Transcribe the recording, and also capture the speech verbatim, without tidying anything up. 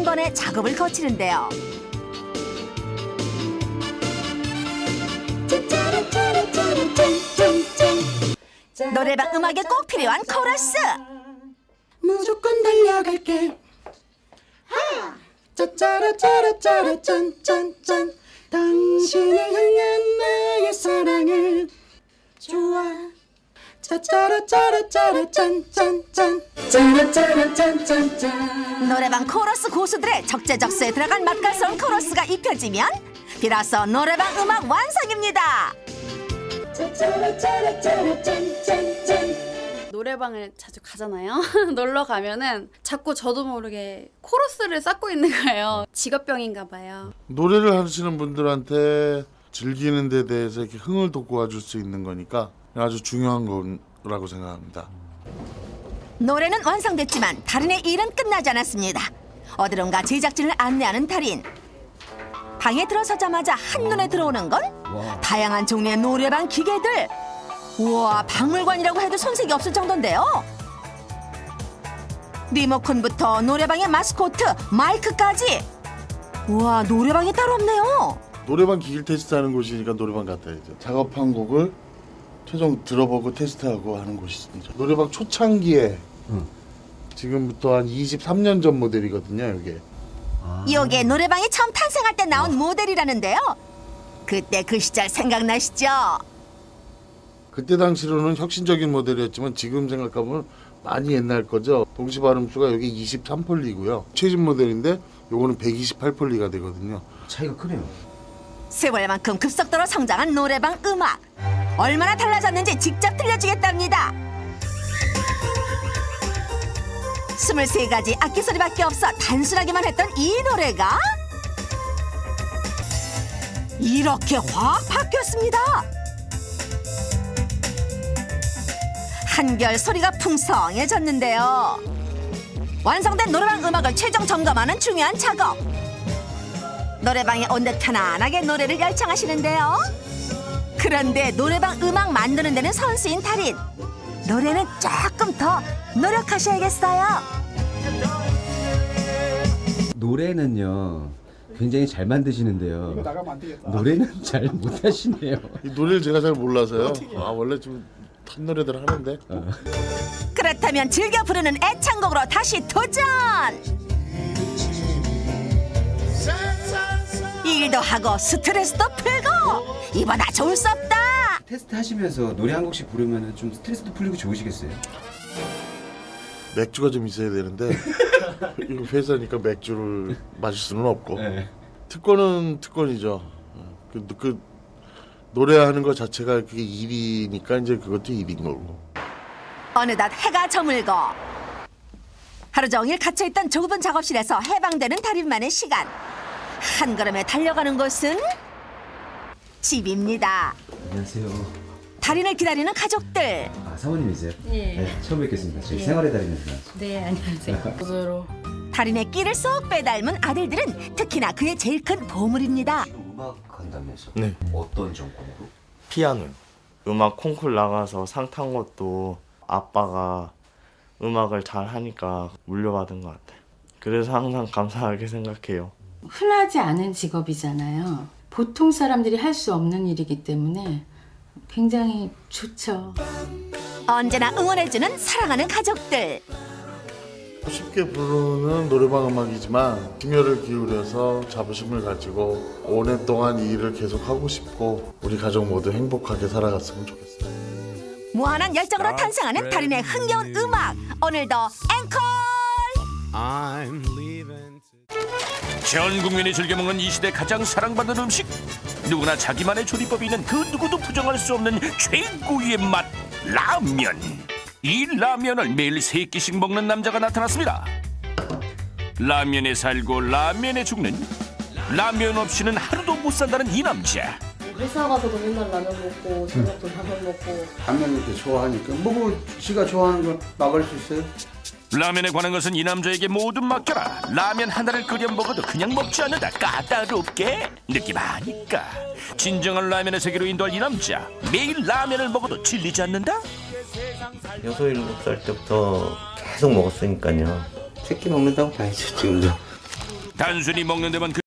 번의 작업을 거치는데요. 노래방 음악에 꼭 필요한 코러스. 무조건 달려갈게. 하! 짜짜라짜라짜라 짠짠짠. 당신을 향한 나의 사랑을 좋아. 짜짜라짜라짜라 짠짠짠. 짜라짜라짠짠짠. 노래방 코러스 고수들의 적재적소에 들어간 맛깔스러운 코러스가 입혀지면 비로소 노래방 음악 완성입니다. 노래방을 자주 가잖아요. 놀러 가면은 자꾸 저도 모르게 코러스를 쌓고 있는 거예요. 직업병인가 봐요. 노래를 하시는 분들한테 즐기는 데 대해서 이렇게 흥을 돋궈 줄 수 있는 거니까 아주 중요한 거라고 생각합니다. 노래는 완성됐지만 달인의 일은 끝나지 않았습니다. 어디론가 제작진을 안내하는 달인. 방에 들어서자마자 한눈에 들어오는 건 와. 다양한 종류의 노래방 기계들. 우와, 박물관이라고 해도 손색이 없을 정도인데요. 리모컨부터 노래방의 마스코트, 마이크까지. 우와, 노래방이 따로 없네요. 노래방 기기를 테스트하는 곳이니까 노래방 같아야죠. 작업한 곡을 최종 들어보고 테스트하고 하는 곳이죠. 노래방 초창기에 응. 지금부터 한 이십삼 년 전 모델이거든요, 이게. 아. 이게 노래방이 처음 탄생할 때 나온 와. 모델이라는데요. 그때 그 시절 생각나시죠? 그때 당시로는 혁신적인 모델이었지만 지금 생각하면 많이 옛날 거죠. 동시 발음수가 여기 이십삼 폴리고요. 최신 모델인데 요거는 백이십팔 폴리가 되거든요. 차이가 크네요. 세월만큼 급속도로 성장한 노래방 음악. 얼마나 달라졌는지 직접 들려주겠답니다. 스물세 가지 악기 소리밖에 없어 단순하기만 했던 이 노래가 이렇게 확 바뀌었습니다. 한결 소리가 풍성해졌는데요. 완성된 노래방 음악을 최종 점검하는 중요한 작업. 노래방에 온 듯 편안하게 노래를 열창하시는데요. 그런데 노래방 음악 만드는 데는 선수인 달인. 노래는 조금 더 노력하셔야겠어요. 노래는요 굉장히 잘 만드시는데요. 이거 나가면 안 되겠다. 노래는 잘 못하시네요. 이 노래를 제가 잘 몰라서요. 아 원래 좀 한 노래들 하는데. 어. 그렇다면 즐겨 부르는 애창곡으로 다시 도전. 일도 하고 스트레스도 풀고 이보다 좋을 수 없다. 테스트 하시면서 노래 한 곡씩 부르면 좀 스트레스도 풀리고 좋으시겠어요? 맥주가 좀 있어야 되는데 이거 회사니까 맥주를 마실 수는 없고. 네. 특권은 특권이죠. 그, 그 노래하는 것 자체가 그게 일이니까 이제 그것도 일인 거고. 어느덧 해가 저물고 하루 종일 갇혀있던 좁은 작업실에서 해방되는 달인만의 시간. 한 걸음에 달려가는 곳은 집입니다. 안녕하세요. 달인을 기다리는 가족들. 아, 사모님이세요? 예. 네, 처음 뵙겠습니다. 저희 예. 생활의 달인입니다. 네, 안녕하세요. 고소로. 달인의 끼를 쏙 빼닮은 아들들은 특히나 그의 제일 큰 보물입니다. 음악 한다면서? 네. 어떤 전공으로? 피아노요. 음악 콩쿨 나가서 상 탄 것도 아빠가 음악을 잘 하니까 물려받은 것 같아요. 그래서 항상 감사하게 생각해요. 흔하지 않은 직업이잖아요. 보통 사람들이 할 수 없는 일이기 때문에 굉장히 좋죠. 언제나 응원해주는 사랑하는 가족들. 쉽게 부르는 노래방 음악이지만 심혈을 기울여서 자부심을 가지고 오랫동안 이 일을 계속하고 싶고 우리 가족 모두 행복하게 살아갔으면 좋겠어요. 무한한 열정으로 탄생하는 달인의 흥겨운 음악. 오늘도 앵콜! 전 국민이 즐겨 먹는 이 시대 가장 사랑받는 음식. 누구나 자기만의 조리법이 있는 그 누구도 부정할 수 없는 최고의 맛, 라면. 이 라면을 매일 세 끼씩 먹는 남자가 나타났습니다. 라면에 살고 라면에 죽는, 라면 없이는 하루도 못 산다는 이 남자. 회사 가서도 맨날 라면 먹고 저녁도 라면 먹고. 라면 이렇게 좋아하니까 뭐 지가 좋아하는 걸 막을 수 있어요? 라면에 관한 것은 이 남자에게 모두 맡겨라. 라면 하나를 끓여 먹어도 그냥 먹지 않는다. 까다롭게 느낌 아니까. 진정한 라면의 세계로 인도할 이 남자. 매일 라면을 먹어도 질리지 않는다? 여섯, 일곱 살 때부터 계속 먹었으니까요. 세 끼 먹는다고 봐야죠, 지금도. 단순히 먹는 데만 그